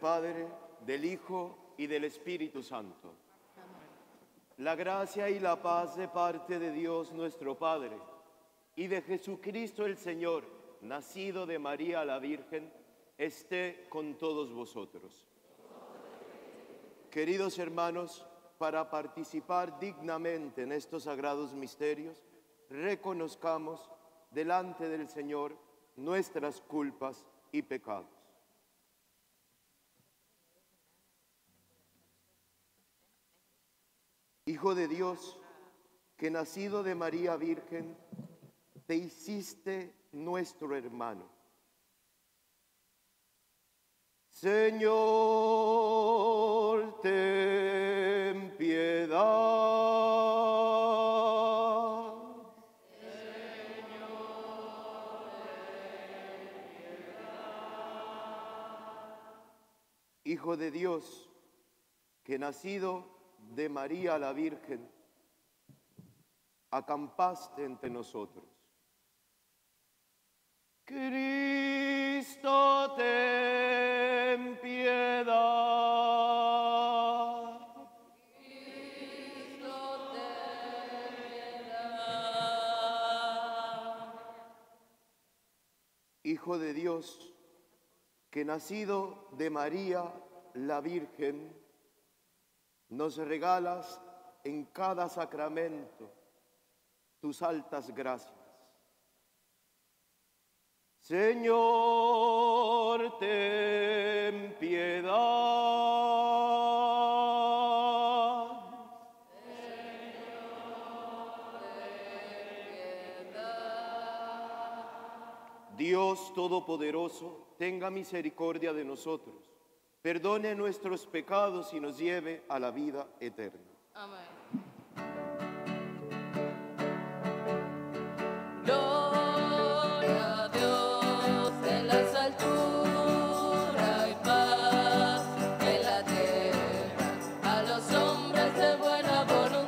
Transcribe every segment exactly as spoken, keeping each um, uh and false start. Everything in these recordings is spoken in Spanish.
Padre, del Hijo y del Espíritu Santo. La gracia y la paz de parte de Dios nuestro Padre y de Jesucristo el Señor, nacido de María la Virgen, esté con todos vosotros. Queridos hermanos, para participar dignamente en estos sagrados misterios, reconozcamos delante del Señor nuestras culpas y pecados. Hijo de Dios, que nacido de María Virgen, te hiciste nuestro hermano. Señor, ten piedad. Señor, ten piedad. Hijo de Dios, que nacido de María la Virgen, acampaste entre nosotros. Cristo, ten piedad. Cristo, ten piedad. Hijo de Dios, que nacido de María la Virgen, nos regalas en cada sacramento tus altas gracias. Señor, ten piedad. Señor, ten piedad. Dios Todopoderoso, tenga misericordia de nosotros, perdone nuestros pecados y nos lleve a la vida eterna. Amén. Gloria a Dios en las alturas y paz en la tierra a los hombres de buena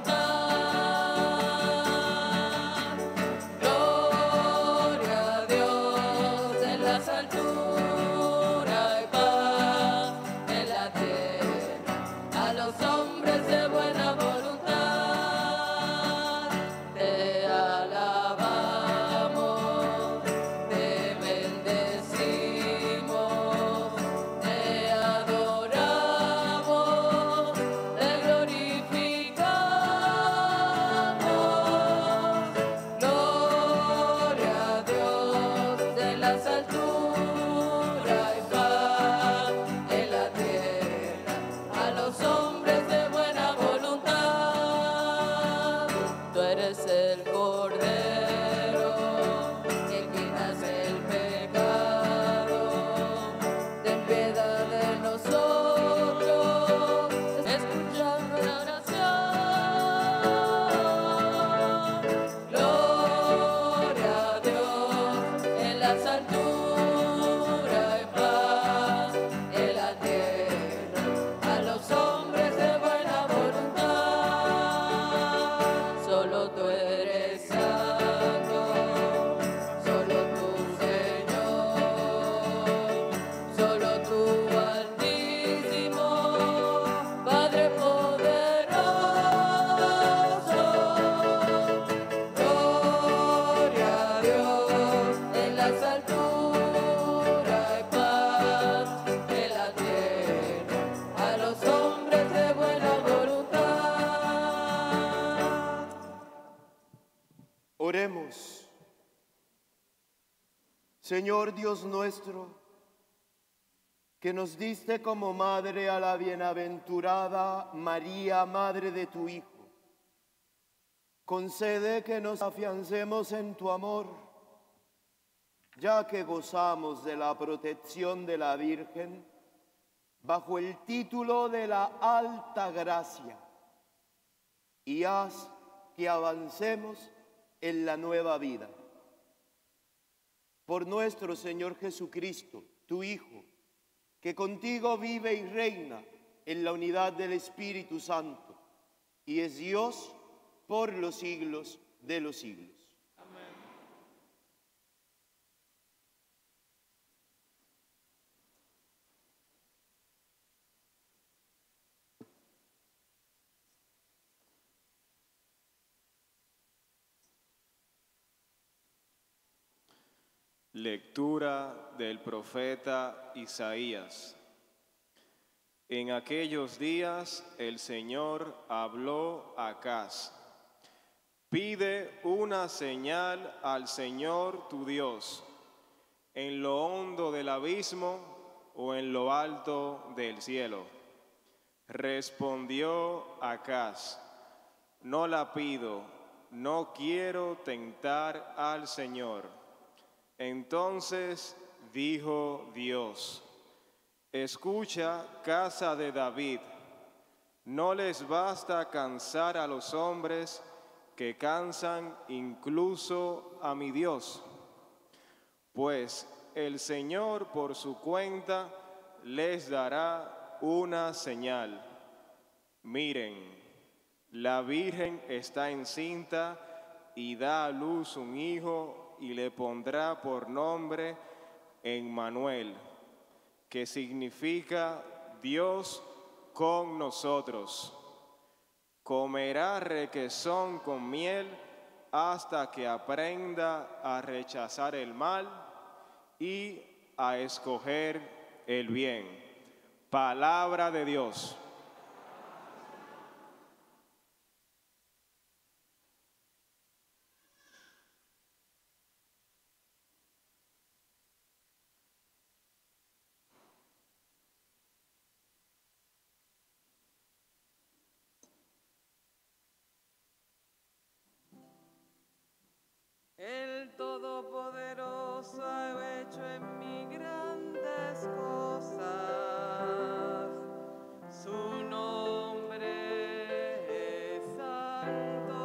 voluntad. Gloria a Dios en las alturas y paz en la tierra a los hombres de buena voluntad. Te alabamos, te bendecimos, te adoramos, te glorificamos. Gloria a Dios en las alturas y paz en la tierra a los hombres de buena voluntad. Tú eres el Cordero que quitas el pecado. Ten piedad de nosotros, escucha nuestra oración. Gloria a Dios en las alturas y paz en la tierra a los hombres de buena voluntad. Solo tú eres santo, solo tú, Señor, solo tú, Altísimo, Padre poderoso. Gloria a Dios en las alturas y paz en la tierra a los hombres de buena voluntad. Oremos. Señor Dios nuestro, que nos diste como madre a la bienaventurada María, madre de tu Hijo, concede que nos afiancemos en tu amor, ya que gozamos de la protección de la Virgen, bajo el título de la alta gracia, y haz que avancemos en la nueva vida. Por nuestro Señor Jesucristo, tu Hijo, que contigo vive y reina en la unidad del Espíritu Santo, y es Dios por los siglos de los siglos. Amén. Lectura del profeta Isaías. En aquellos días el Señor habló a Acaz: pide una señal al Señor tu Dios, en lo hondo del abismo o en lo alto del cielo. Respondió Acaz: no la pido, no quiero tentar al Señor. Entonces dijo Dios: escucha, casa de David, no les basta cansar a los hombres que cansan incluso a mi Dios. Pues el Señor por su cuenta les dará una señal. Miren, la Virgen está encinta y da a luz un hijo y le pondrá por nombre Emmanuel, que significa Dios con nosotros. Comerá requesón con miel hasta que aprenda a rechazar el mal y a escoger el bien. Palabra de Dios. El Todopoderoso ha hecho en mí grandes cosas. Su nombre es santo.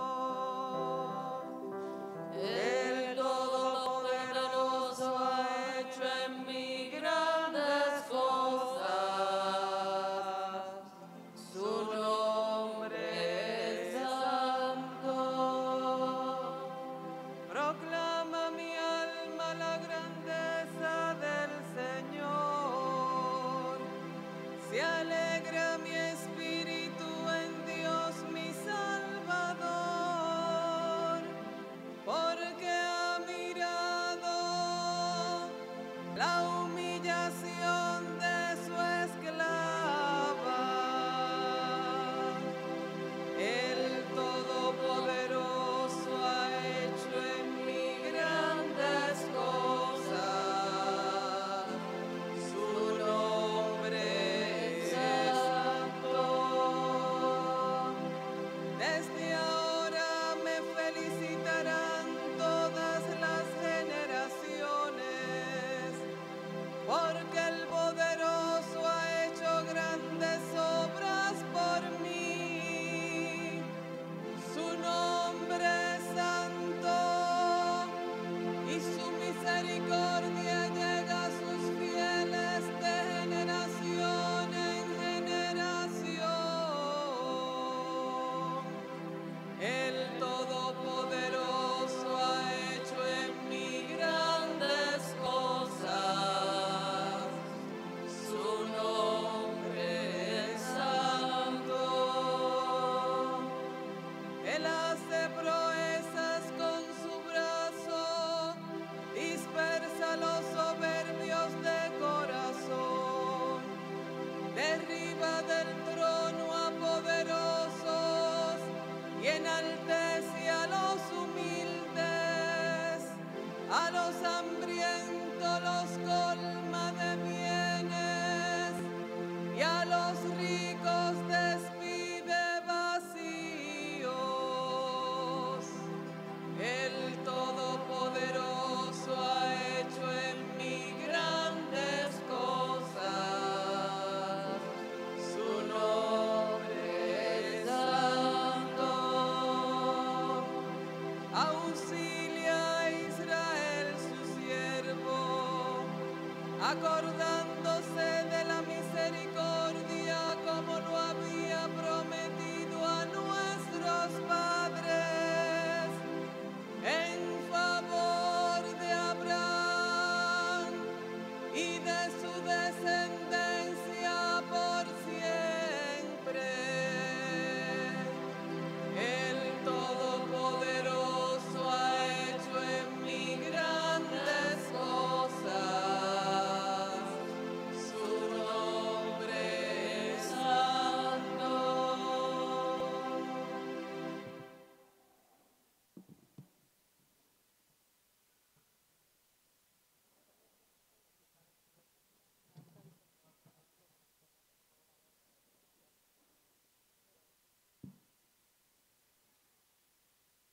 El Todopoderoso ha hecho en mí grandes cosas. Su nombre es santo. Proclama mi alma la grandeza del Señor. Se alegra mi espíritu en Dios mi Salvador, porque ha mirado la humillación de su esclava. El Todopoderoso ha hecho en mí grandes cosas. Su nombre es santo. Desde ahora me felicitarán todas las generaciones, porque el Poderoso ha hecho grandes obras por mí. Su nombre es santo y su misericordia llega a sus fieles de generación en generación. El Todopoderoso ha hecho en mí grandes cosas. Su nombre es santo. Él hace proezas con su brazo, dispersa los soberbios de corazón, derriba del trono a poderosos y enaltece a los humildes. A los hambrientos los colma de bienes y a los ricos despide vacíos. El Todopoderoso ha hecho en mí grandes cosas. Su nombre es santo. Auxilia a Israel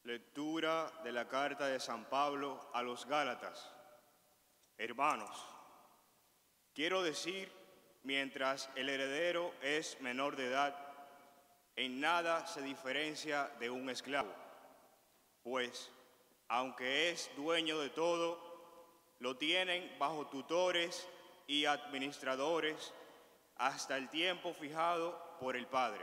Lectura de la carta de San Pablo a los Gálatas. Hermanos, quiero decir, mientras el heredero es menor de edad, en nada se diferencia de un esclavo, pues, aunque es dueño de todo, lo tienen bajo tutores y administradores hasta el tiempo fijado por el Padre.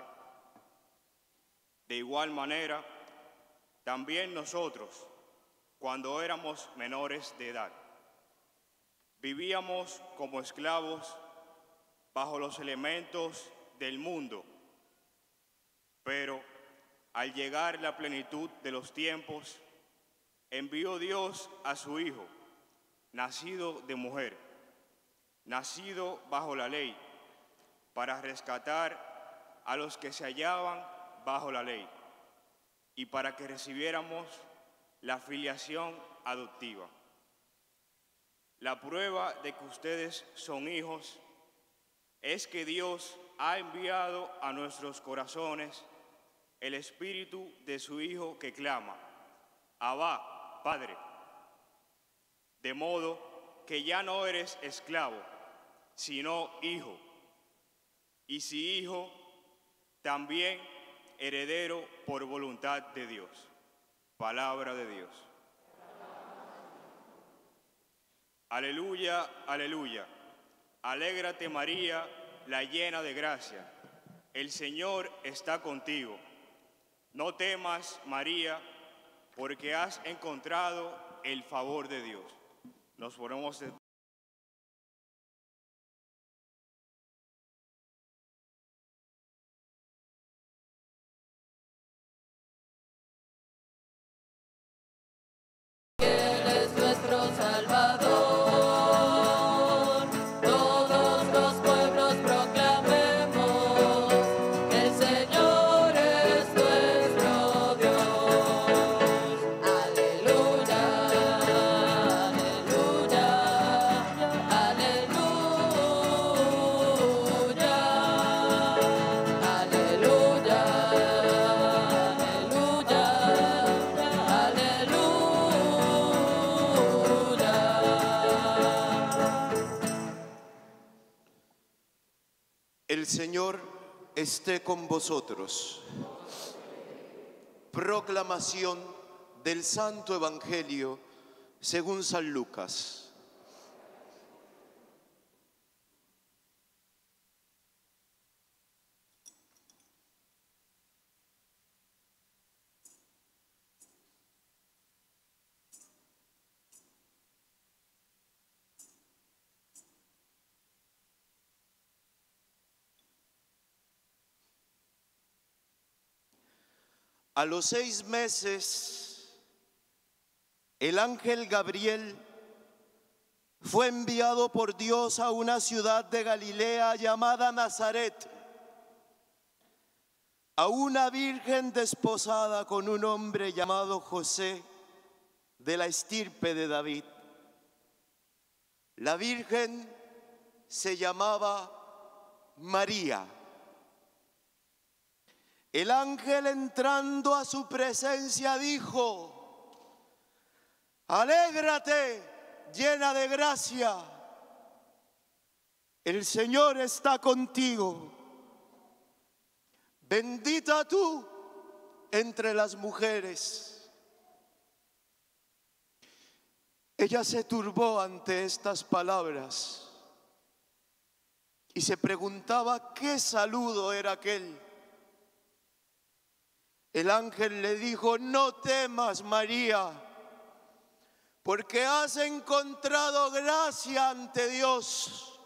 De igual manera, también nosotros, cuando éramos menores de edad, vivíamos como esclavos bajo los elementos del mundo, pero al llegar la plenitud de los tiempos, envió Dios a su Hijo, nacido de mujer, nacido bajo la ley, para rescatar a los que se hallaban bajo la ley, y para que recibiéramos la filiación adoptiva. La prueba de que ustedes son hijos es que Dios ha enviado a nuestros corazones el espíritu de su Hijo que clama, Abba, Padre. De modo que ya no eres esclavo, sino hijo. Y si hijo, también heredero por voluntad de Dios. Palabra de Dios. Aleluya, aleluya. Alégrate María, la llena de gracia. El Señor está contigo. No temas, María, porque has encontrado el favor de Dios. Nos ponemos de El Señor esté con vosotros. Proclamación del Santo Evangelio según San Lucas. A los seis meses, el ángel Gabriel fue enviado por Dios a una ciudad de Galilea llamada Nazaret, a una virgen desposada con un hombre llamado José, de la estirpe de David. La virgen se llamaba María. El ángel, entrando a su presencia, dijo: alégrate, llena de gracia, el Señor está contigo. Bendita tú entre las mujeres. Ella se turbó ante estas palabras y se preguntaba qué saludo era aquel. El ángel le dijo: no temas, María, porque has encontrado gracia ante Dios.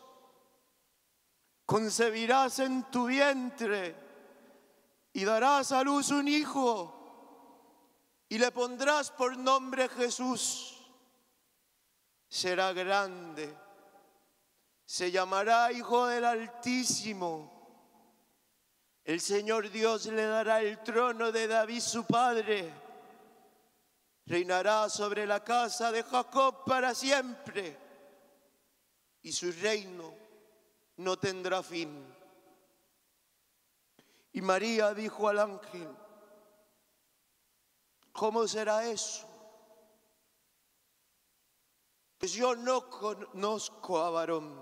Concebirás en tu vientre y darás a luz un hijo y le pondrás por nombre Jesús. Será grande, se llamará Hijo del Altísimo. El Señor Dios le dará el trono de David su padre. Reinará sobre la casa de Jacob para siempre, y su reino no tendrá fin. Y María dijo al ángel: ¿Cómo será eso? Pues yo no conozco a varón.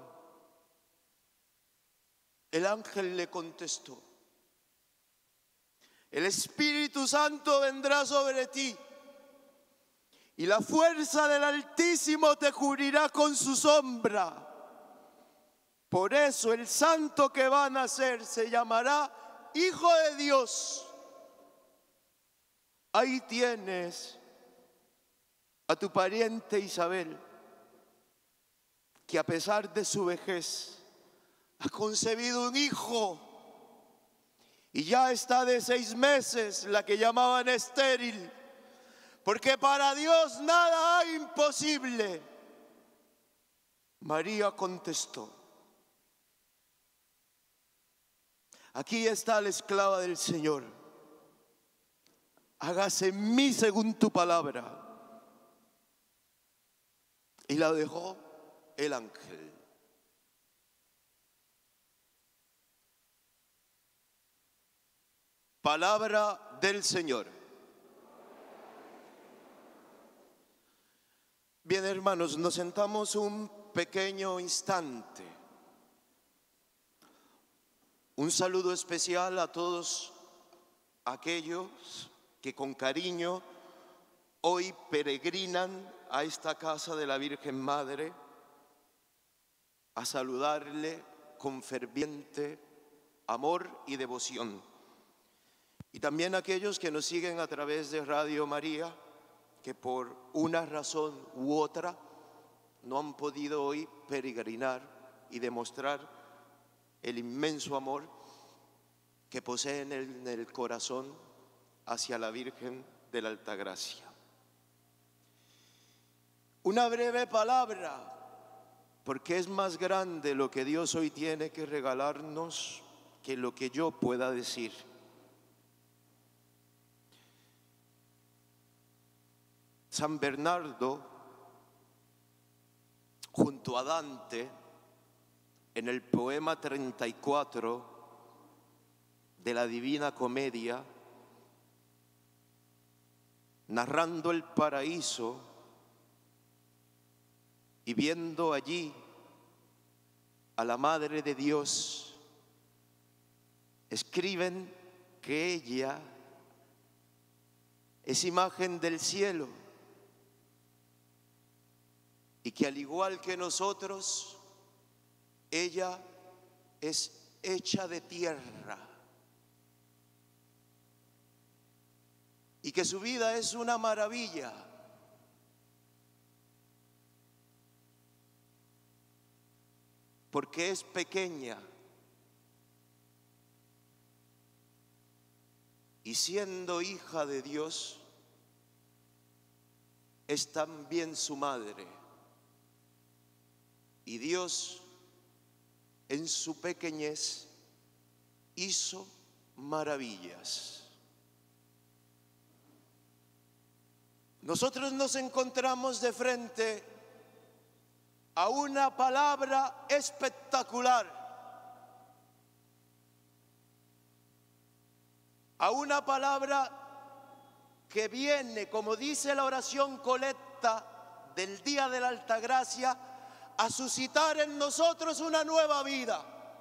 El ángel le contestó: el Espíritu Santo vendrá sobre ti, y la fuerza del Altísimo te cubrirá con su sombra. Por eso el santo que va a nacer se llamará Hijo de Dios. Ahí tienes a tu pariente Isabel, que a pesar de su vejez ha concebido un hijo, y ya está de seis meses, la que llamaban estéril, porque para Dios nada hay imposible. María contestó: aquí está la esclava del Señor, hágase en mí según tu palabra. Y la dejó el ángel. Palabra del Señor. Bien, hermanos, nos sentamos un pequeño instante. Un saludo especial a todos aquellos que con cariño hoy peregrinan a esta casa de la Virgen Madre a saludarle con ferviente amor y devoción. Y también aquellos que nos siguen a través de Radio María, que por una razón u otra no han podido hoy peregrinar y demostrar el inmenso amor que poseen en el corazón hacia la Virgen de la Altagracia. Una breve palabra, porque es más grande lo que Dios hoy tiene que regalarnos que lo que yo pueda decir. San Bernardo, junto a Dante, en el poema treinta y cuatro de la Divina Comedia, narrando el paraíso y viendo allí a la Madre de Dios, escriben que ella es imagen del cielo y que al igual que nosotros, ella es hecha de tierra y que su vida es una maravilla. Porque es pequeña y siendo hija de Dios, es también su madre. Y Dios, en su pequeñez, hizo maravillas. Nosotros nos encontramos de frente a una palabra espectacular, a una palabra que viene, como dice la oración colecta del Día de la Altagracia, a suscitar en nosotros una nueva vida.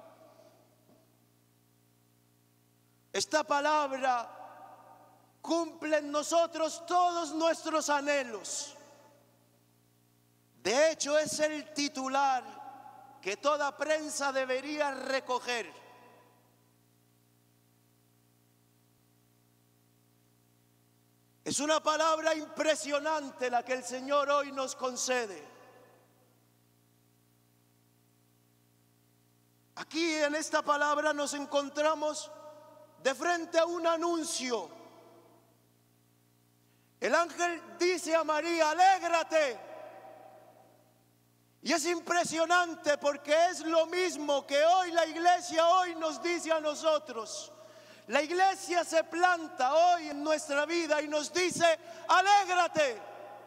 Esta palabra cumple en nosotros todos nuestros anhelos. De hecho, es el titular que toda prensa debería recoger. Es una palabra impresionante la que el Señor hoy nos concede. Aquí en esta palabra nos encontramos de frente a un anuncio. El ángel dice a María: alégrate. Y es impresionante porque es lo mismo que hoy la iglesia hoy nos dice a nosotros. La iglesia se planta hoy en nuestra vida y nos dice: alégrate.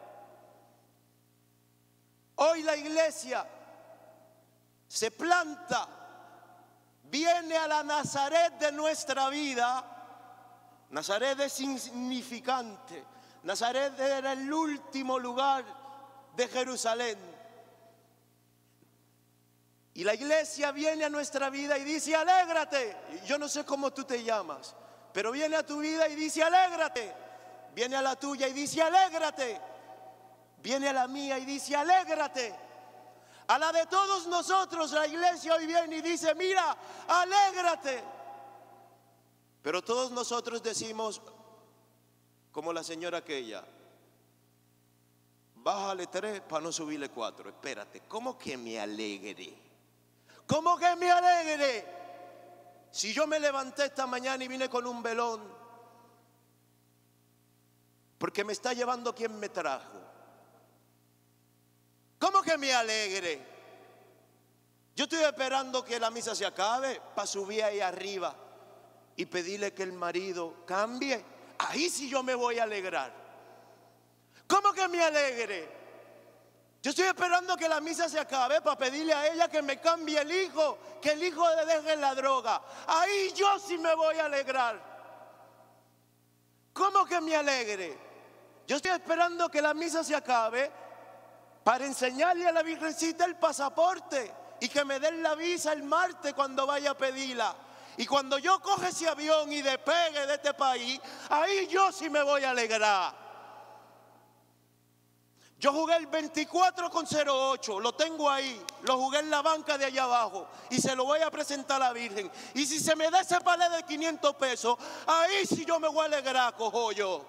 Hoy la iglesia se planta, viene a la Nazaret de nuestra vida. Nazaret es insignificante. Nazaret era el último lugar de Jerusalén. Y la iglesia viene a nuestra vida y dice: alégrate. Yo no sé cómo tú te llamas, pero viene a tu vida y dice: alégrate. Viene a la tuya y dice: alégrate. Viene a la mía y dice: alégrate. A la de todos nosotros, la iglesia hoy viene y dice: mira, alégrate. Pero todos nosotros decimos, como la señora aquella: bájale tres para no subirle cuatro. Espérate, ¿cómo que me alegre? ¿Cómo que me alegre? Si yo me levanté esta mañana y vine con un velón, porque me está llevando quien me trajo. ¿Cómo que me alegre? Yo estoy esperando que la misa se acabe para subir ahí arriba y pedirle que el marido cambie. Ahí sí yo me voy a alegrar. ¿Cómo que me alegre? Yo estoy esperando que la misa se acabe para pedirle a ella que me cambie el hijo, que el hijo le deje la droga. Ahí yo sí me voy a alegrar. ¿Cómo que me alegre? Yo estoy esperando que la misa se acabe para enseñarle a la Virgencita el pasaporte y que me den la visa el martes cuando vaya a pedirla. Y cuando yo coge ese avión y despegue de este país, ahí yo sí me voy a alegrar. Yo jugué el veinticuatro con cero ocho, lo tengo ahí, lo jugué en la banca de allá abajo y se lo voy a presentar a la Virgen. Y si se me da ese palé de quinientos pesos, ahí sí yo me voy a alegrar, cojo yo.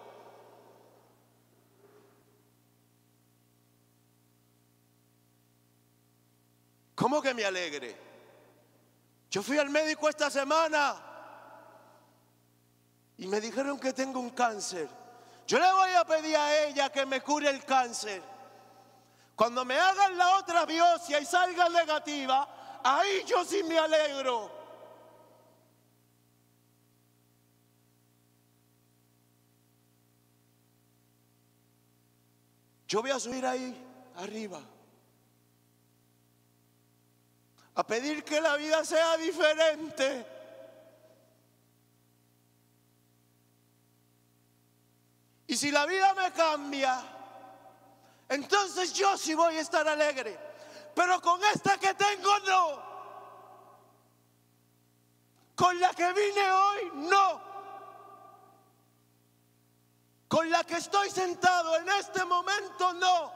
¿Cómo que me alegre? Yo fui al médico esta semana y me dijeron que tengo un cáncer. Yo le voy a pedir a ella que me cure el cáncer. Cuando me hagan la otra biopsia y salga negativa, ahí yo sí me alegro. Yo voy a subir ahí arriba a pedir que la vida sea diferente. Y si la vida me cambia, entonces yo sí voy a estar alegre. Pero con esta que tengo, no. Con la que vine hoy, no. Con la que estoy sentado en este momento, no.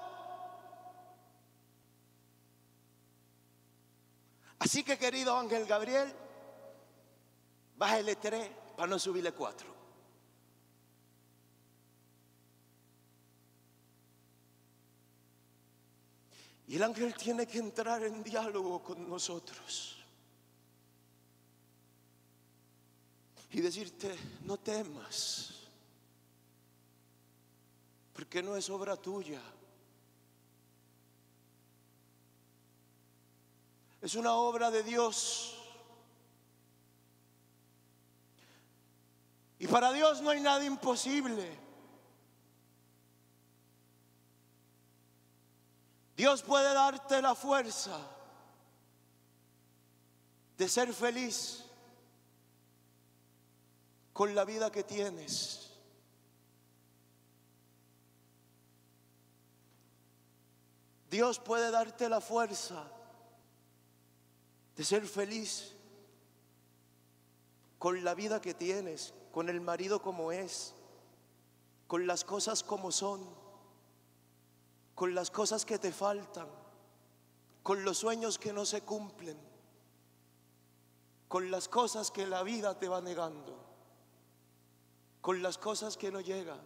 Así que, querido Ángel Gabriel, bájale tres para no subirle cuatro. Y el ángel tiene que entrar en diálogo con nosotros y decirte: no temas, porque no es obra tuya, es una obra de Dios. Y para Dios no hay nada imposible. Dios puede darte la fuerza de ser feliz con la vida que tienes. Dios puede darte la fuerza de ser feliz con la vida que tienes, con el marido como es, con las cosas como son, con las cosas que te faltan, con los sueños que no se cumplen, con las cosas que la vida te va negando, con las cosas que no llegan.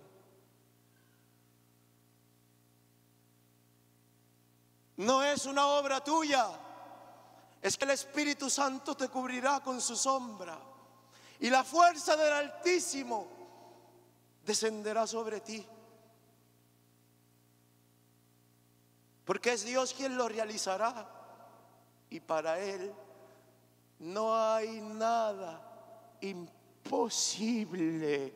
No es una obra tuya, es que el Espíritu Santo te cubrirá con su sombra y la fuerza del Altísimo descenderá sobre ti. Porque es Dios quien lo realizará y para Él no hay nada imposible.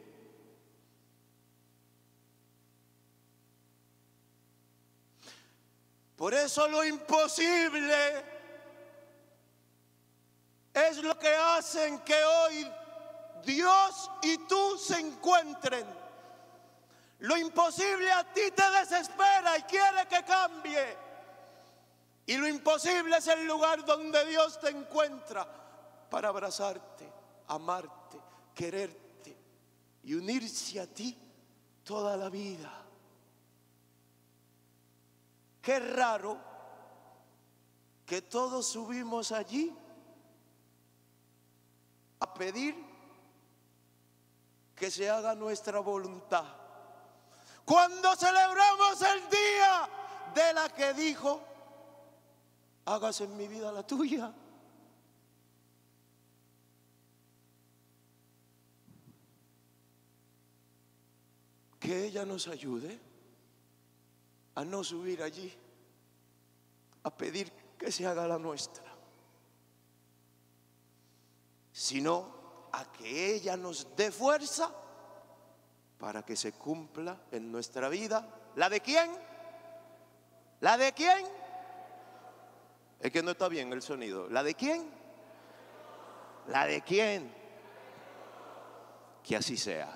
Por eso lo imposible es lo que hacen que hoy Dios y tú se encuentren. Lo imposible a ti te desespera y quiere que cambie. Y lo imposible es el lugar donde Dios te encuentra para abrazarte, amarte, quererte y unirse a ti toda la vida. Qué raro que todos subimos allí a pedir que se haga nuestra voluntad, cuando celebramos el día de la que dijo: hágase en mi vida la tuya. Que ella nos ayude a no subir allí a pedir que se haga la nuestra, sino a que ella nos dé fuerza para que se cumpla en nuestra vida. ¿La de quién? ¿La de quién? Es que no está bien el sonido. ¿La de quién? ¿La de quién? Que así sea.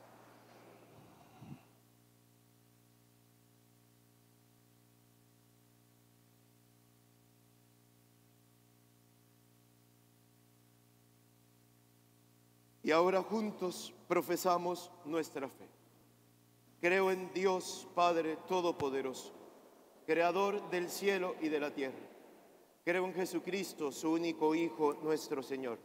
Y ahora juntos profesamos nuestra fe. Creo en Dios Padre Todopoderoso, Creador del cielo y de la tierra. Creo en Jesucristo, su único Hijo, nuestro Señor.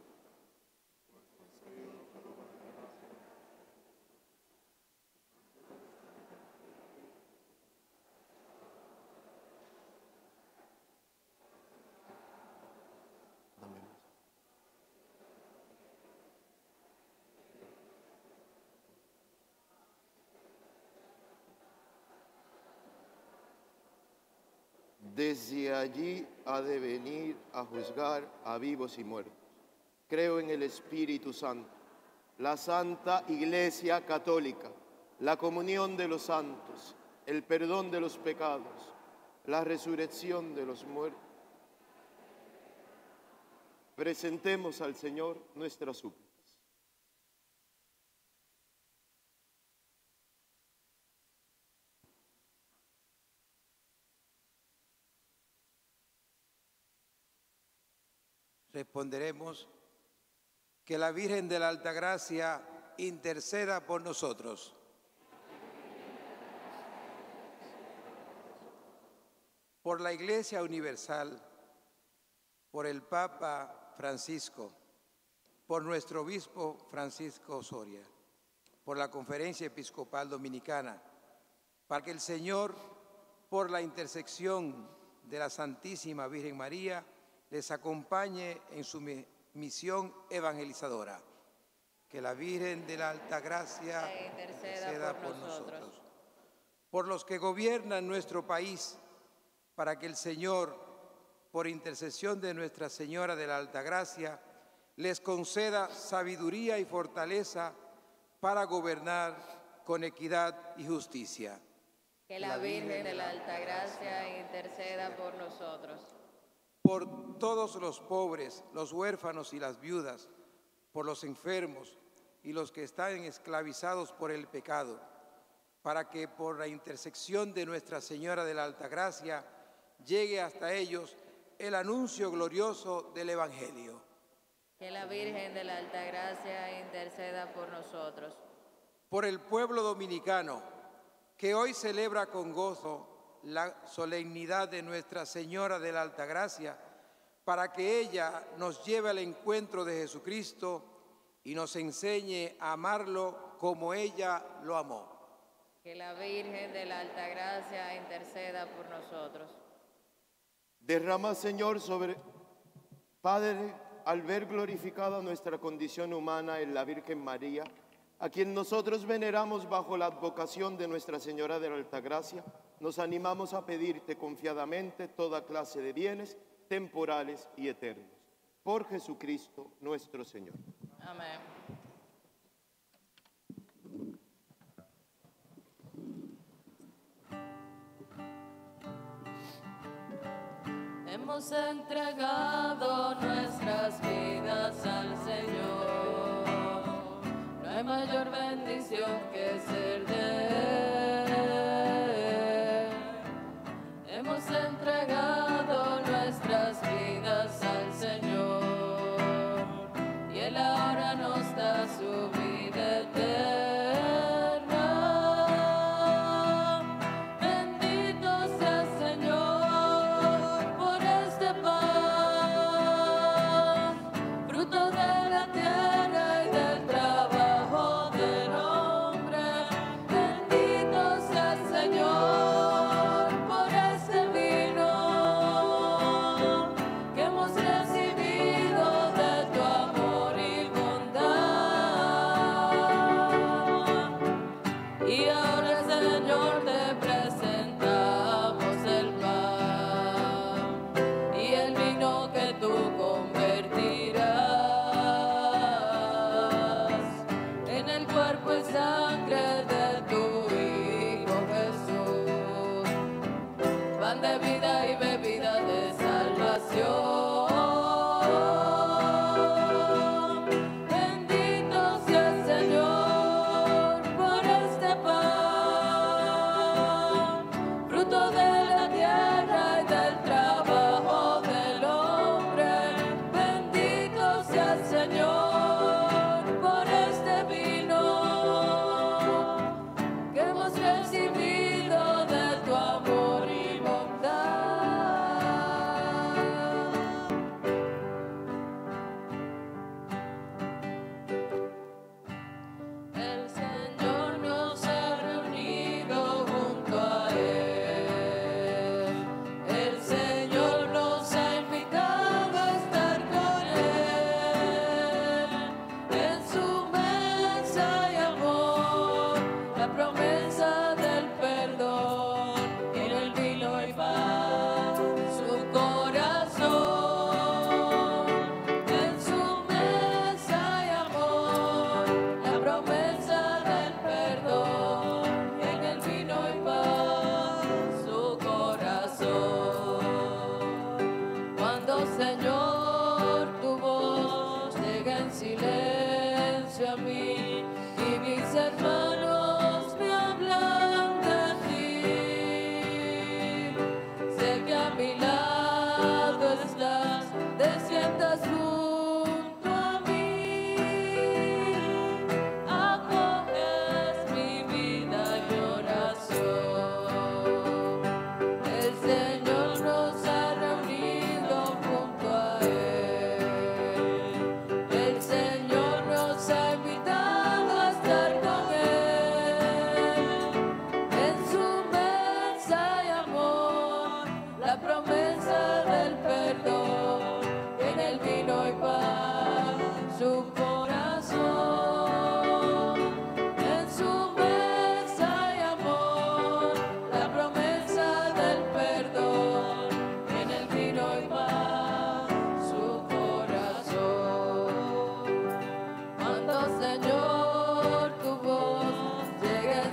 Desde allí ha de venir a juzgar a vivos y muertos. Creo en el Espíritu Santo, la Santa Iglesia Católica, la comunión de los santos, el perdón de los pecados, la resurrección de los muertos. Presentemos al Señor nuestras súplicas. Responderemos: que la Virgen de la Altagracia interceda por nosotros. Por la Iglesia Universal, por el Papa Francisco, por nuestro Obispo Francisco Osoria, por la Conferencia Episcopal Dominicana, para que el Señor, por la intersección de la Santísima Virgen María, les acompañe en su misión evangelizadora. Que la Virgen de la Altagracia interceda por nosotros. Por los que gobiernan nuestro país, para que el Señor, por intercesión de Nuestra Señora de la Altagracia, les conceda sabiduría y fortaleza para gobernar con equidad y justicia. Que la Virgen de la Altagracia interceda por nosotros. Por todos los pobres, los huérfanos y las viudas, por los enfermos y los que están esclavizados por el pecado, para que por la intersección de Nuestra Señora de la Altagracia llegue hasta ellos el anuncio glorioso del Evangelio. Que la Virgen de la Altagracia interceda por nosotros. Por el pueblo dominicano, que hoy celebra con gozo la solemnidad de Nuestra Señora de la Altagracia, para que ella nos lleve al encuentro de Jesucristo y nos enseñe a amarlo como ella lo amó. Que la Virgen de la Altagracia interceda por nosotros. Derrama, Señor, sobre Padre, al ver glorificada nuestra condición humana en la Virgen María, a quien nosotros veneramos bajo la advocación de Nuestra Señora de la Altagracia, nos animamos a pedirte confiadamente toda clase de bienes temporales y eternos. Por Jesucristo nuestro Señor. Amén. Hemos entregado nuestras vidas al Señor. No hay mayor bendición que ser de Él.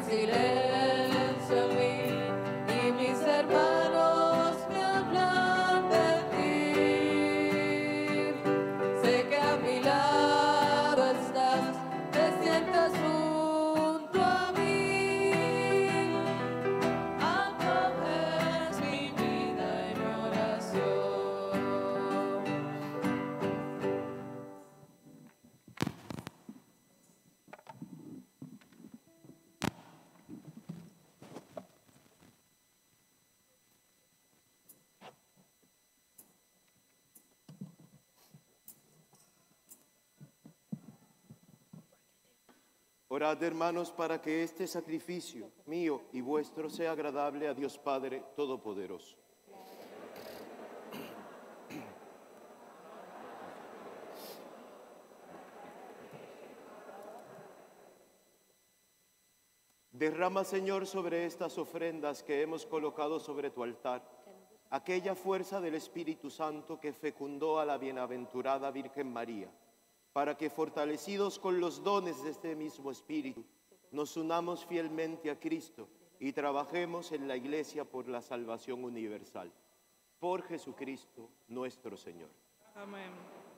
silencio en mí y mis hermanos me hablan de ti. Sé que a mi lado estás, te sientas junto a mí. Acoges mi vida en oración. Orad, hermanos, para que este sacrificio mío y vuestro sea agradable a Dios Padre Todopoderoso. Derrama, Señor, sobre estas ofrendas que hemos colocado sobre tu altar, aquella fuerza del Espíritu Santo que fecundó a la bienaventurada Virgen María, para que, fortalecidos con los dones de este mismo Espíritu, nos unamos fielmente a Cristo y trabajemos en la Iglesia por la salvación universal. Por Jesucristo nuestro Señor. Amén.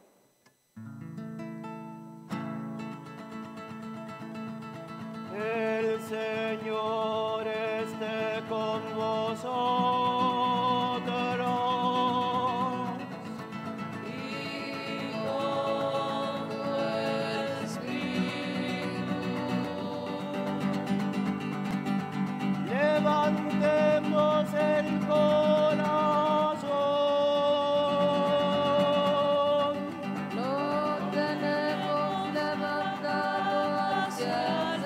El Señor esté con vosotros. Y con tu espíritu. Levantemos el corazón. Lo tenemos levantado hacia el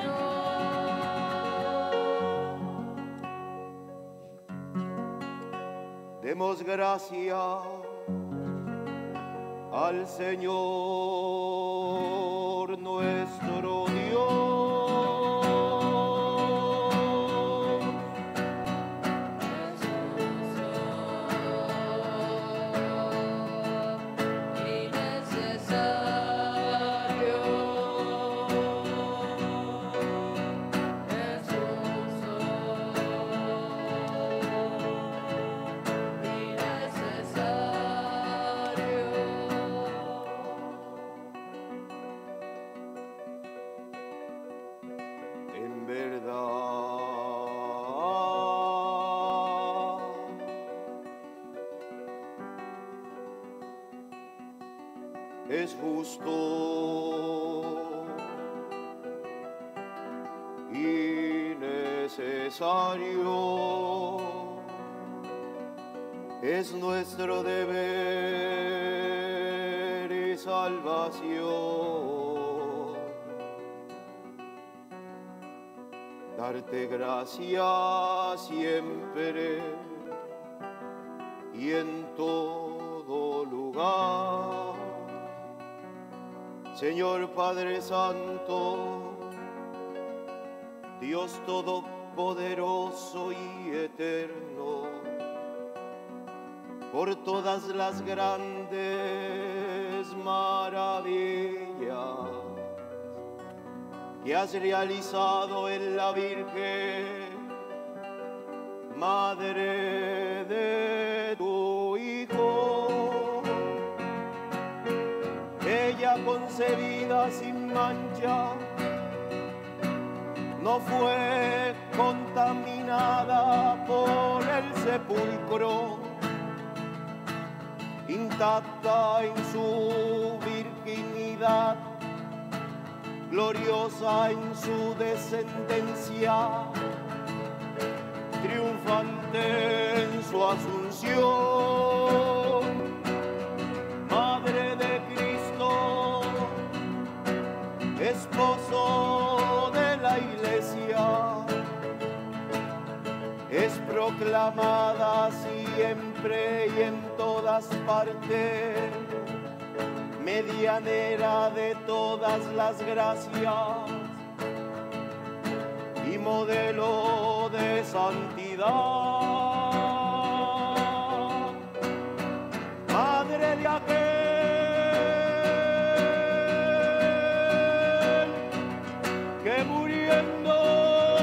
Señor. Demos gracia al Señor nuestro Dios. Y necesario es justo y necesario. En verdad es justo y necesario, es nuestro deber y salvación. Darte gracias siempre y en todo lugar. Señor Padre Santo, Dios Todopoderoso y Eterno, por todas las grandes maravillas que has realizado en la Virgen, Madre de tu Hijo. Ella concebida sin mancha, no fue contaminada por el sepulcro, intacta en su virginidad, gloriosa en su descendencia, triunfante en su asunción, Madre de Cristo, esposo de la Iglesia, es proclamada siempre y en todas partes, medianera de todas las gracias y modelo de santidad. Madre de aquel que muriendo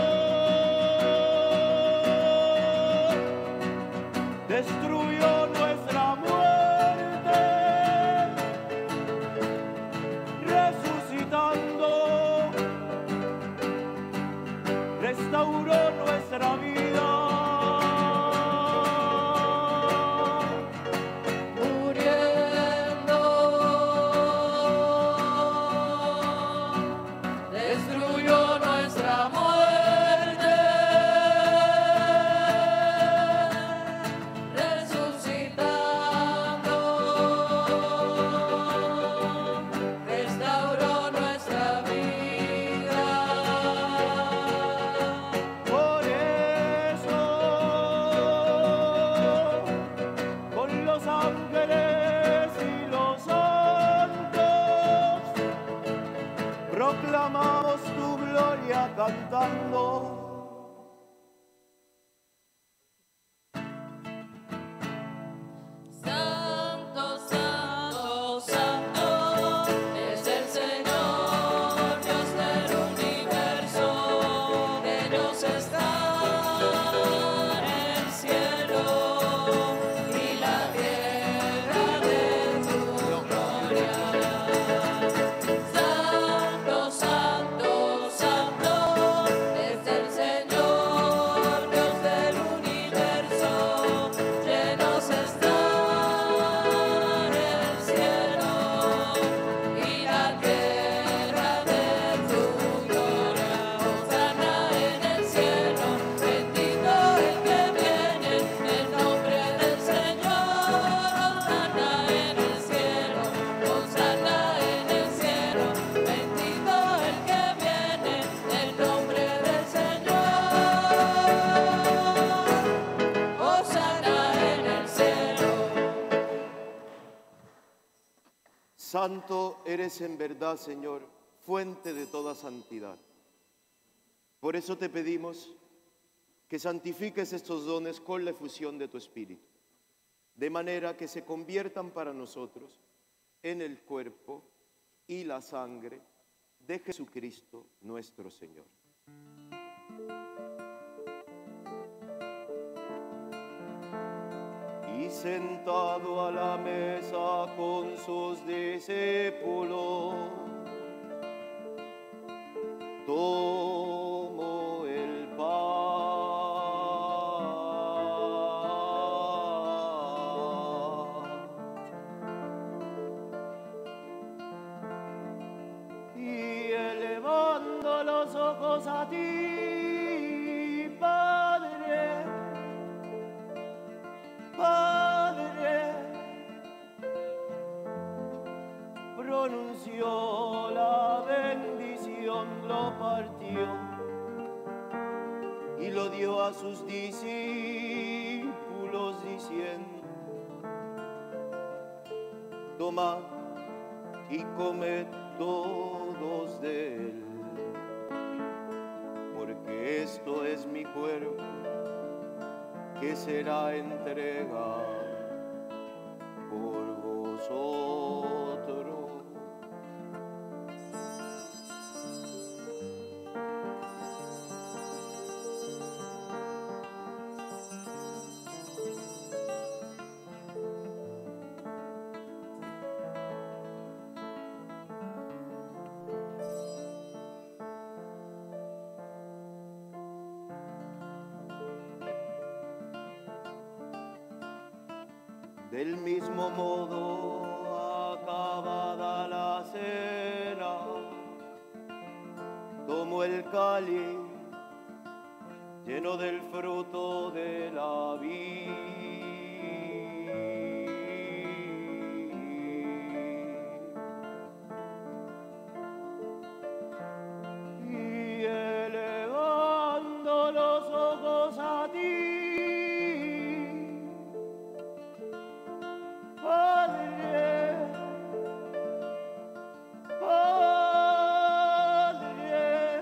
restauró nuestra vida. Muriendo, destruyó nuestra muerte, resucitando, restauró nuestra vida. Por eso, con los ángeles y los santos, proclamamos tu gloria cantando. Santo, santo, santo es el Señor, Dios del universo, que Dios está en el cielo y la tierra de tu gloria. Santo, santo, santo es el Señor, Dios del universo, llenos están el cielo y la tierra de tu gloria. Hosana en el cielo, bendito el que viene en nombre del Señor. Hosana en el cielo, hosana en el cielo, bendito el que viene en nombre del Señor. Hosana en el cielo. Santo eres en verdad, Señor, fuente de toda santidad. Por eso te pedimos que santifiques estos dones con la efusión de tu Espíritu, de manera que se conviertan para nosotros en el cuerpo y la sangre de Jesucristo nuestro Señor. Y sentado a la mesa con sus discípulos, tomó el pan y elevando los ojos a ti, Padre, Padre, pronunció la bendición, lo partió y lo dio a sus discípulos diciendo: tomad y comed todos de él, porque esto es mi cuerpo que será entregado por vosotros. Del mismo modo, acabada la cena, tomó el cáliz lleno del fruto de la vid y elevando los ojos a ti, Padre, Padre,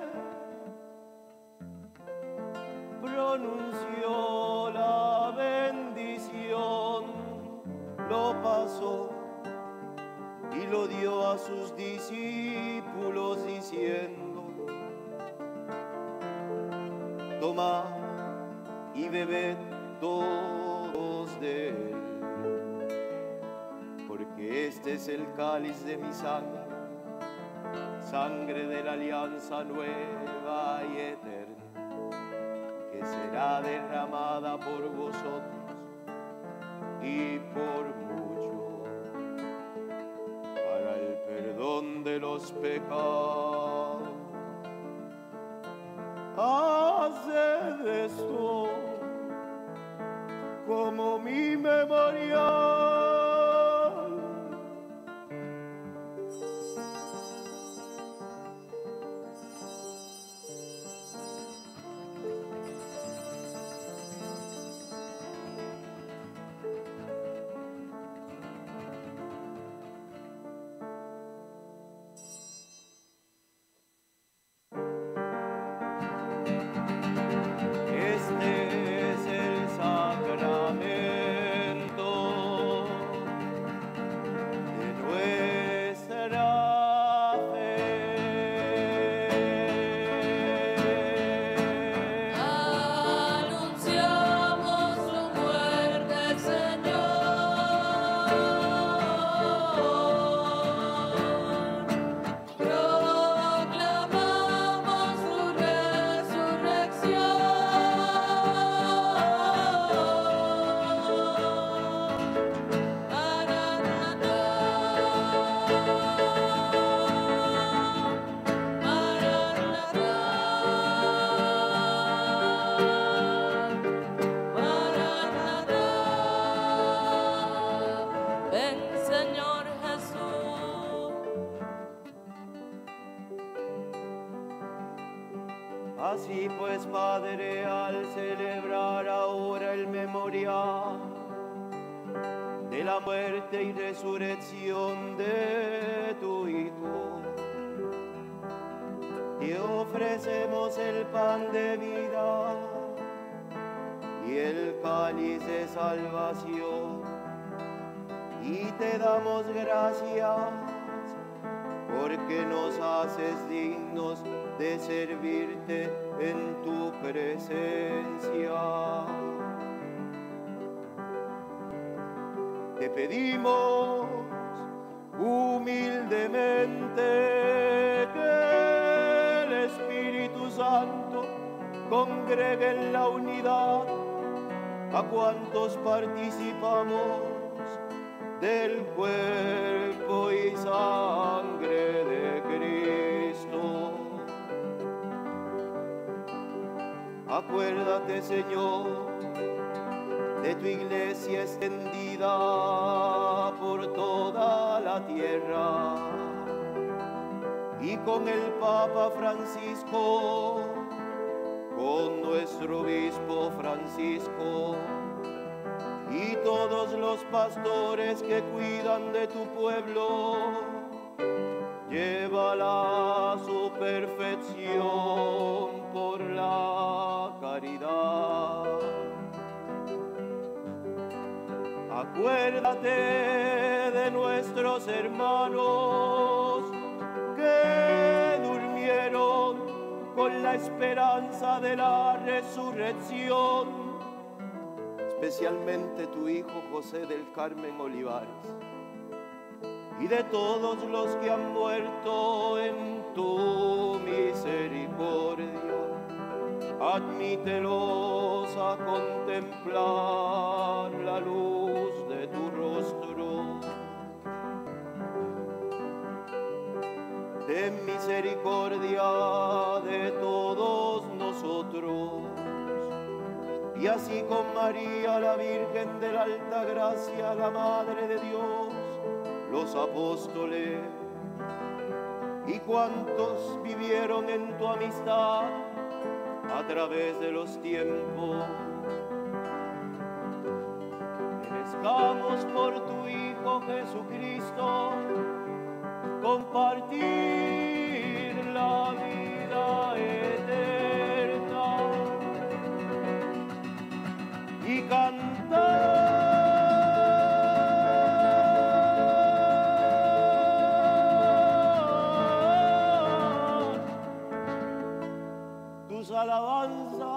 pronunció la bendición, lo pasó y lo dio a sus discípulos diciendo: tomad y bebed todos de él, porque este es el cáliz de mi sangre, sangre de la alianza nueva y eterna, será derramada por vosotros y por muchos para el perdón de los pecados. Haced esto como mi memorial. Este es el sacramento de nuestra fe. Anunciamos tu muerte, Señor. Proclamamos tu resurrección. Ven, Señor Jesús. Así pues, Padre, al celebrar ahora el memorial de la muerte y resurrección de tu Hijo, te ofrecemos el pan de vida y el cáliz de salvación, y te damos gracias porque nos haces dignos de servirte en tu presencia. Te pedimos humildemente que el Espíritu Santo congregue en la unidad a cuantos participamos del cuerpo y sangre de Cristo. Acuérdate, Señor, de tu iglesia extendida por toda la tierra, y con el Papa Francisco, con nuestro obispo Francisco, y todos los pastores que cuidan de tu pueblo, llévala a su perfección por la caridad. Acuérdate de nuestros hermanos que durmieron con la esperanza de la resurrección, especialmente tu hijo José del Carmen Olivares, y de todos los que han muerto en tu misericordia. Admítelos a contemplar la luz de tu rostro. Ten misericordia de todos nosotros, y así con María, la Virgen de la Alta Gracia, la Madre de Dios, los apóstoles y cuantos vivieron en tu amistad a través de los tiempos, merezcamos por tu Hijo Jesucristo compartir la vida eterna y cantar tus alabanzas.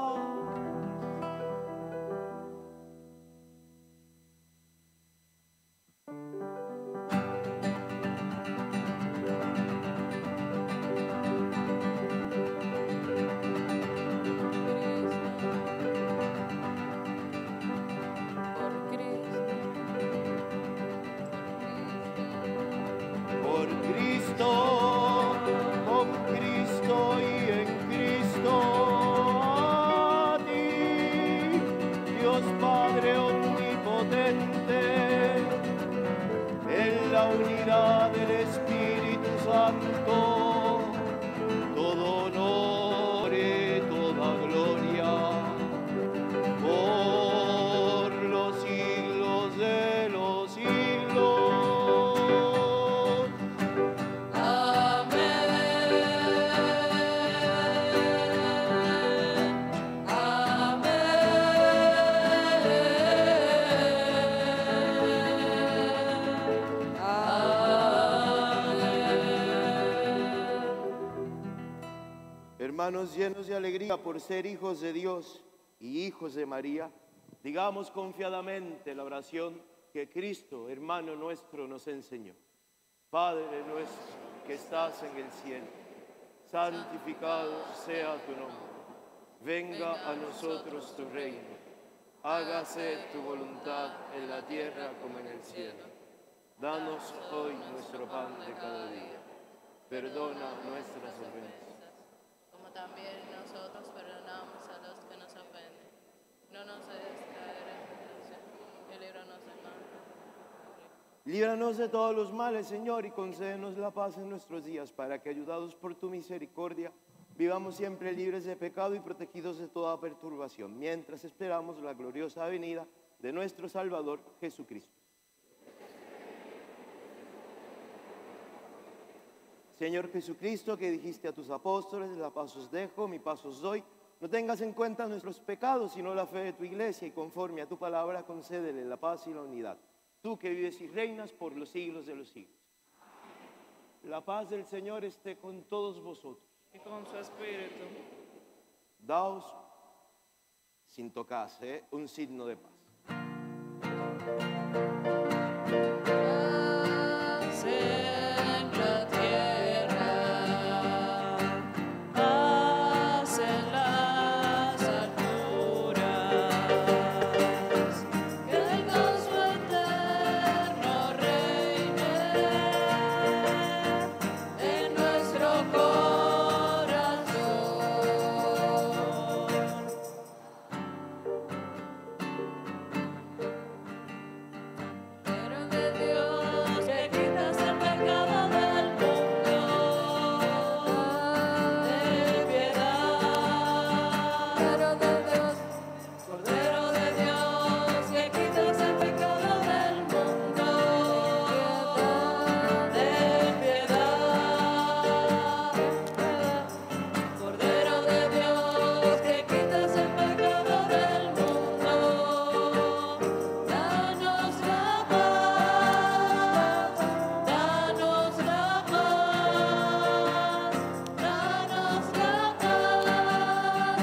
Hermanos llenos de alegría por ser hijos de Dios y hijos de María, digamos confiadamente la oración que Cristo, hermano nuestro, nos enseñó. Padre nuestro que estás en el cielo, santificado sea tu nombre. Venga a nosotros tu reino. Hágase tu voluntad en la tierra como en el cielo. Danos hoy nuestro pan de cada día. Perdona nuestras ofensas, como también nosotros perdonamos a los que nos ofenden. No nos dejes caer en tentación y líbranos del mal. Líbranos de todos los males, Señor, y concédenos la paz en nuestros días, para que, ayudados por tu misericordia, vivamos siempre libres de pecado y protegidos de toda perturbación, mientras esperamos la gloriosa venida de nuestro Salvador Jesucristo. Señor Jesucristo, que dijiste a tus apóstoles, la paz os dejo, mi paz os doy, no tengas en cuenta nuestros pecados, sino la fe de tu iglesia, y conforme a tu palabra concédele la paz y la unidad. Tú que vives y reinas por los siglos de los siglos. La paz del Señor esté con todos vosotros. Y con su espíritu. Daos, sin tocarse, ¿eh? un signo de paz. Paz en la tierra, paz en las alturas, que el gozo eterno reine en nuestro corazón. Pero de Dios que quitas el pecado del mundo, ten piedad. Pero de Dios, Cordero de Dios que quitas el pecado del mundo, ten piedad. Cordero de Dios que quitas el pecado del mundo, danos la paz, danos la paz, danos la paz,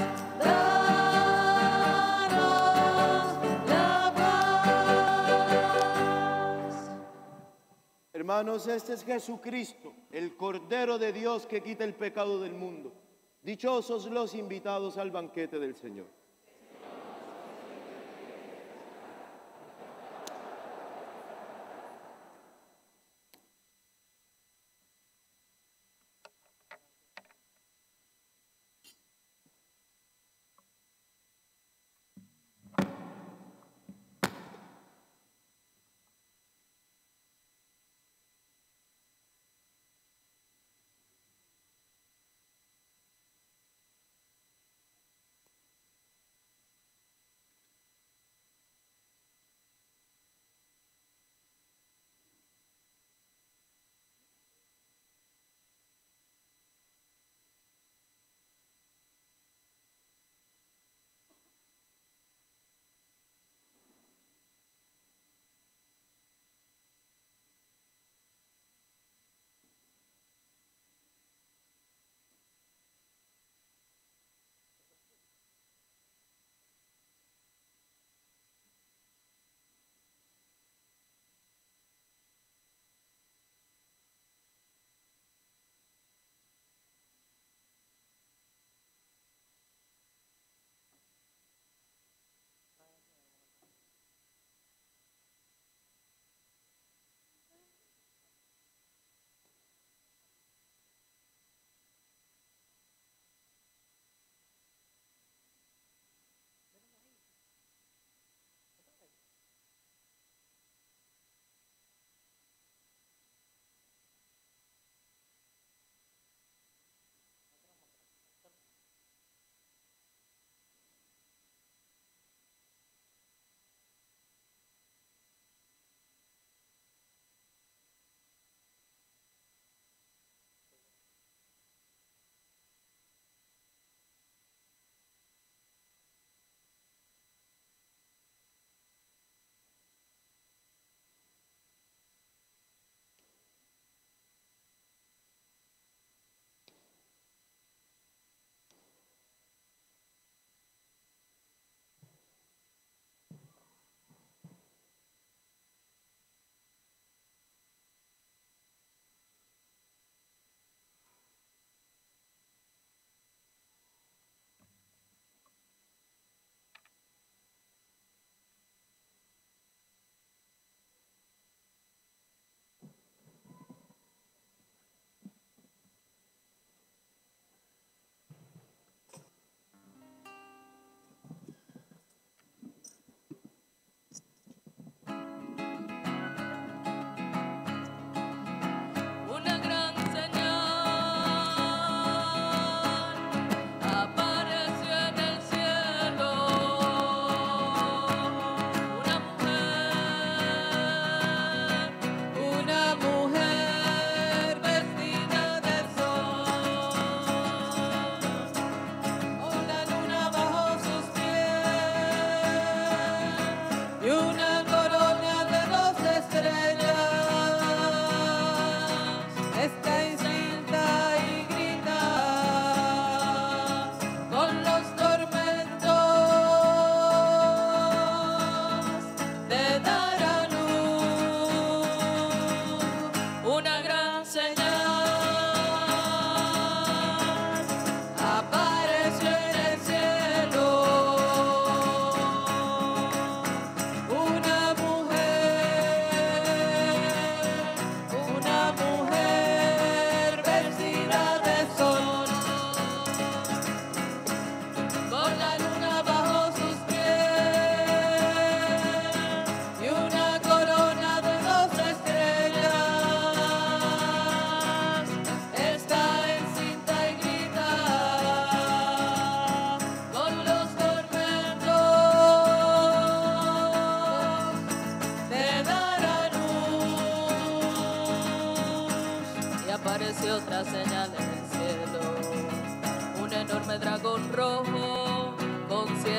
danos la paz. Hermanos, este es Jesucristo, el Cordero de Dios que quita el pecado del mundo. Dichosos los invitados al banquete del Señor.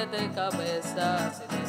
de cabezas y de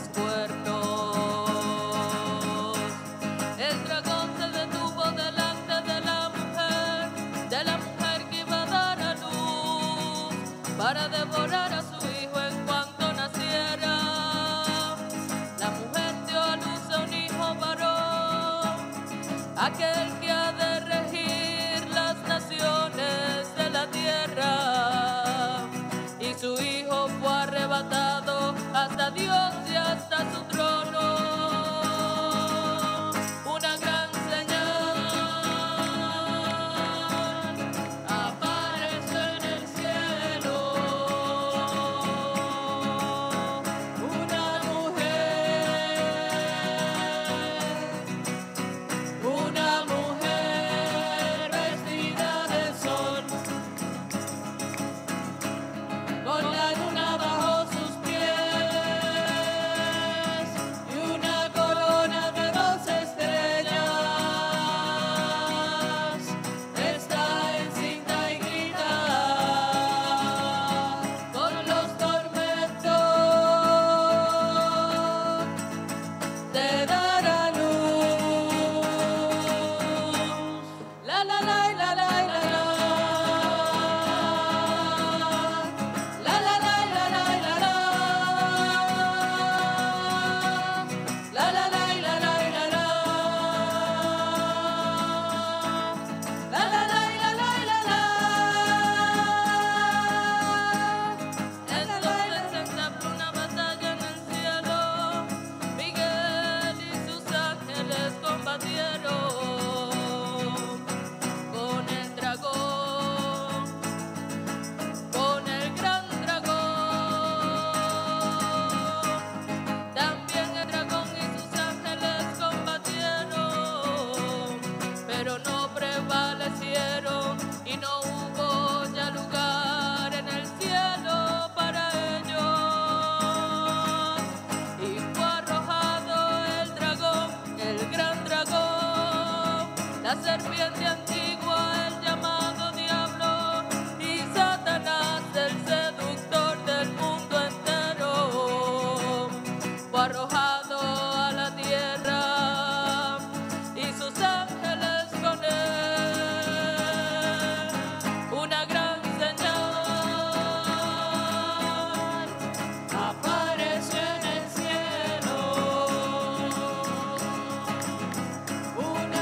cuernos. El dragón se detuvo delante de la mujer, de la mujer que iba a dar a luz, para devorar a su hijo en cuanto naciera. La mujer dio a luz a un hijo varón, aquel que ha de regir las naciones de la tierra. Y su hijo fue arrebatado hasta Dios y hasta su trono. Una gran señal apareció en el cielo. Una mujer, una mujer vestida de sol, con la luna bajo sus pies y una corona de dos estrellas. Está encinta y grita con los tormentos de dar a luz. La la la la la la la. La la la la la la la. La la la la la la la. La la la la la la la. Entonces se entabló una batalla en el cielo. Miguel y sus ángeles combatieron con el dragón, con el gran dragón. También el dragón y sus ángeles combatieron, pero no prevalecieron y no hubo ya lugar en el cielo para ellos. Y fue arrojado el dragón, el gran dragón, la serpiente antigua, el llamado diablo, y Satanás, el seductor del mundo entero. Fue arrojado a la tierra y sus ángeles con él. Una gran señal apareció en el cielo. Una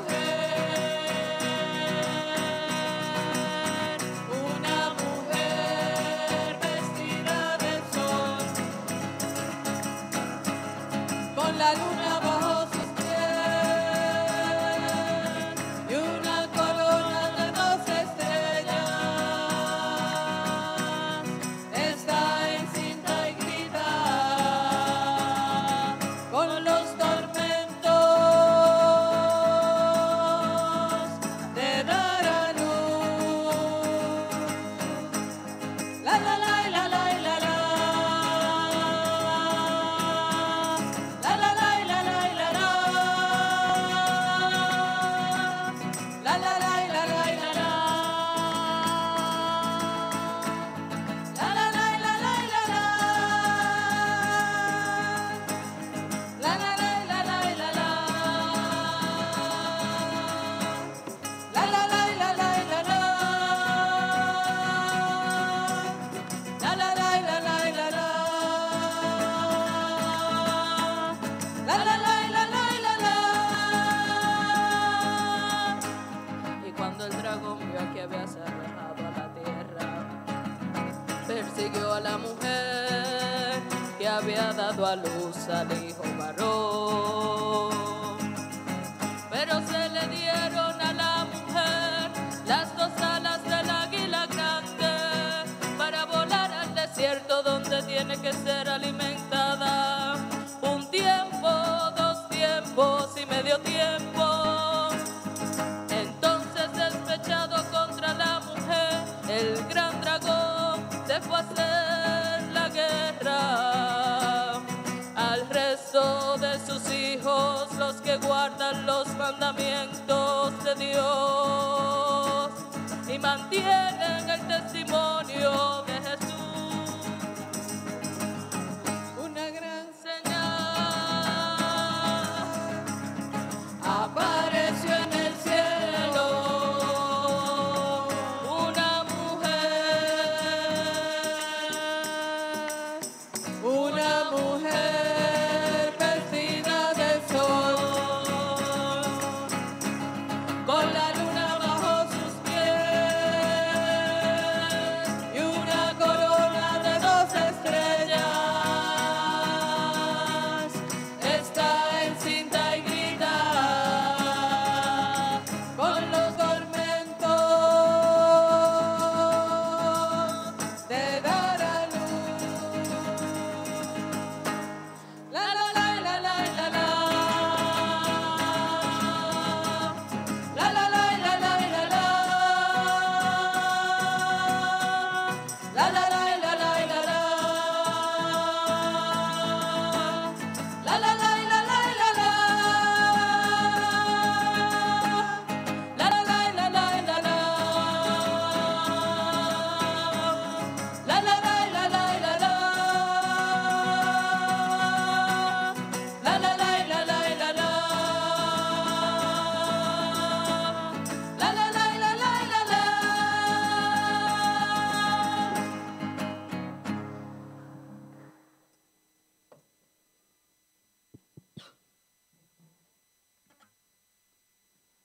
mujer, una mujer vestida de sol, con la luna bajo sus pies y una corona de dos estrellas. Está encinta y grita con los tormentos de dar a luz. La la la la la la la. La la la la la la la. La la la la la la la. La la la la la la la. La la la la la la la. La la la la la la la. La la la la la la la. La la la la la la la. Y cuando el dragón vio que había arrojado a la tierra, persiguió a la mujer que había dado a luz al hijo varón. Pero se le dieron a la mujer las dos alas del águila grande para volar al desierto donde tiene que ser alimentada. Un tiempo, dos tiempos y medio tiempo. Entonces, despechado contra la mujer, el gran dragón se fue a hacer la guerra al resto de sus hijos, los que guardan los mandamientos de Dios y mantienen el testimonio de Jesús.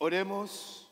Oremos.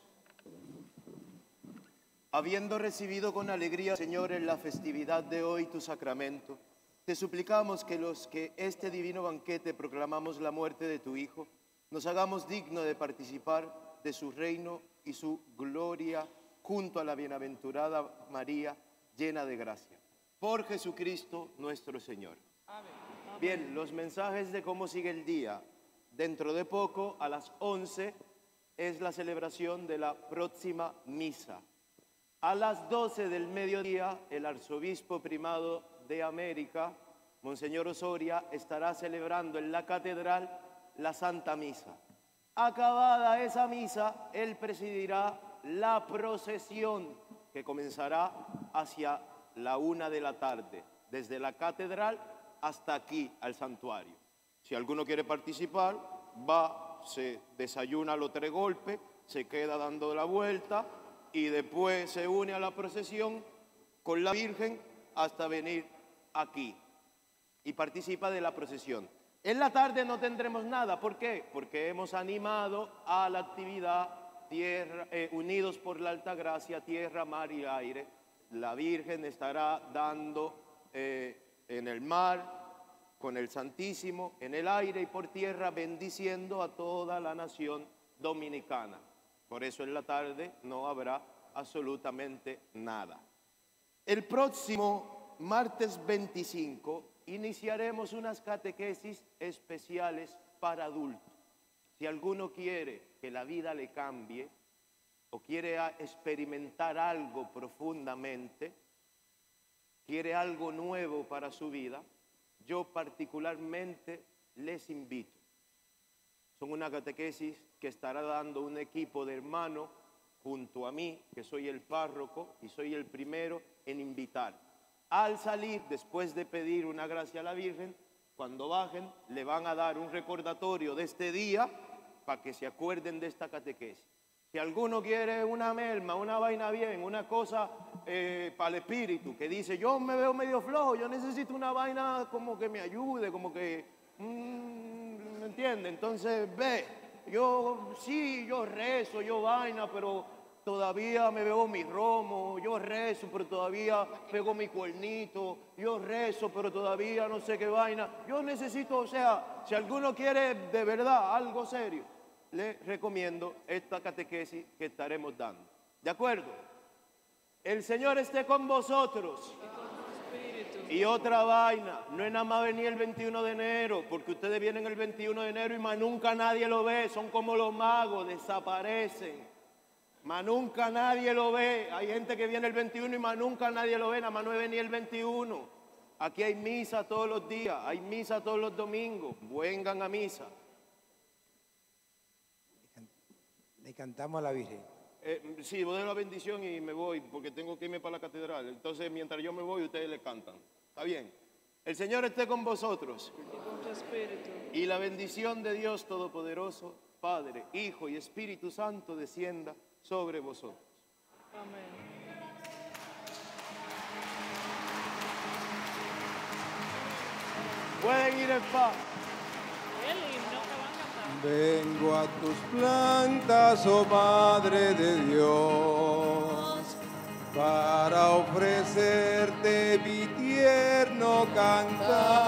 Habiendo recibido con alegría, Señor, en la festividad de hoy tu sacramento, te suplicamos que los que este divino banquete proclamamos la muerte de tu Hijo, nos hagamos dignos de participar de su reino y su gloria junto a la bienaventurada María, llena de gracia. Por Jesucristo nuestro Señor. Amén. Bien, los mensajes de cómo sigue el día. Dentro de poco, a las once, es la celebración de la próxima misa. A las doce del mediodía, el arzobispo primado de América, Monseñor Osoria, estará celebrando en la catedral la Santa Misa. Acabada esa misa, él presidirá la procesión que comenzará hacia la una de la tarde, desde la catedral hasta aquí, al santuario. Si alguno quiere participar, va, se desayuna los tres golpes, se queda dando la vuelta y después se une a la procesión con la Virgen hasta venir aquí y participa de la procesión. En la tarde no tendremos nada. ¿Por qué? Porque hemos animado a la actividad tierra, eh, Unidos por la Alta Gracia, Tierra, Mar y Aire. La Virgen estará dando eh, en el mar, con el Santísimo, en el aire y por tierra, bendiciendo a toda la nación dominicana. Por eso en la tarde no habrá absolutamente nada. El próximo martes veinticinco iniciaremos unas catequesis especiales para adultos. Si alguno quiere que la vida le cambie o quiere experimentar algo profundamente, quiere algo nuevo para su vida, yo particularmente les invito. Son una catequesis que estará dando un equipo de hermanos junto a mí, que soy el párroco y soy el primero en invitar. Al salir, después de pedir una gracia a la Virgen, cuando bajen, le van a dar un recordatorio de este día para que se acuerden de esta catequesis. Si alguno quiere una melma, una vaina bien, una cosa eh, para el espíritu, que dice, yo me veo medio flojo, yo necesito una vaina como que me ayude, como que, mmm, ¿me entiende? Entonces, ve, yo sí, yo rezo, yo vaina, pero todavía me veo mi romo, yo rezo, pero todavía pego mi cuernito, yo rezo, pero todavía no sé qué vaina. Yo necesito, o sea, si alguno quiere de verdad algo serio, le recomiendo esta catequesis que estaremos dando. ¿De acuerdo? El Señor esté con vosotros. Y otra vaina, no es nada más venir el veintiuno de enero, porque ustedes vienen el veintiuno de enero y más nunca nadie lo ve, son como los magos, desaparecen. Más nunca nadie lo ve. Hay gente que viene el veintiuno y más nunca nadie lo ve, nada más no es venir el veintiuno. Aquí hay misa todos los días, hay misa todos los domingos, vengan a misa. Le cantamos a la Virgen. Eh, sí, voy a dar la bendición y me voy porque tengo que irme para la catedral. Entonces, mientras yo me voy, ustedes le cantan. ¿Está bien? El Señor esté con vosotros. Y con tu espíritu. Y la bendición de Dios Todopoderoso, Padre, Hijo y Espíritu Santo, descienda sobre vosotros. Amén. Pueden ir en paz. El himno que van a cantar. Vengo a tus plantas, oh Madre de Dios, para ofrecerte mi tierno cantar.